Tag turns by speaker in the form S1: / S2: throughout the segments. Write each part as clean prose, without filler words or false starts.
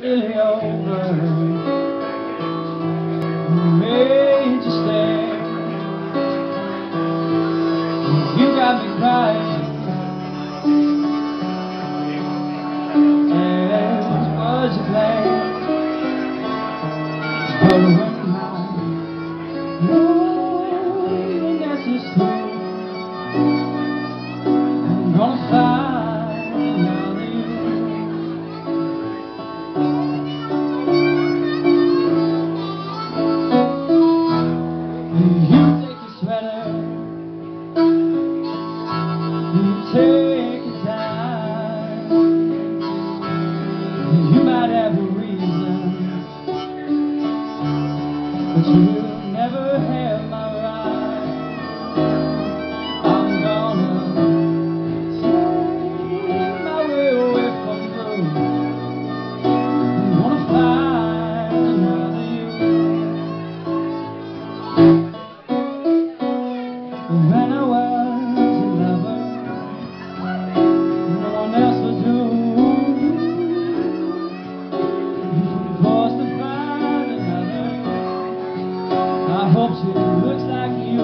S1: really over. Made you stay. You got me crying. As was your plan. But when I loneliness is through, I'm gonna find another you. You take your sweater, you take your time. You might have a reason, but you'll never have my right. I'm gonna take my way away from you. I'm gonna find another you. When I was a lover, no one else would do. You were forced to find another. I hope she looks like you.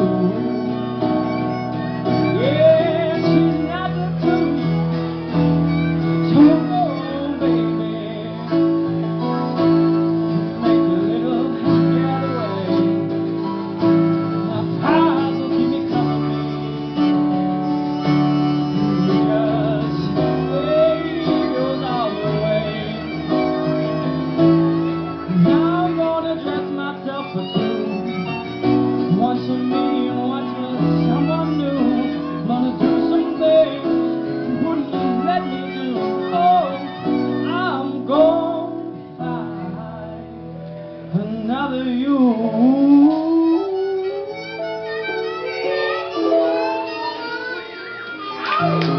S1: Yeah, she's not the truth. Don't go, baby. Make a little getaway. My pals will keep me company. Because baby goes all the way. Now I'm gonna dress myself for two. One for me and one for someone new. Gonna do some things you wouldn't let me do. Oh, I'm gonna find another you.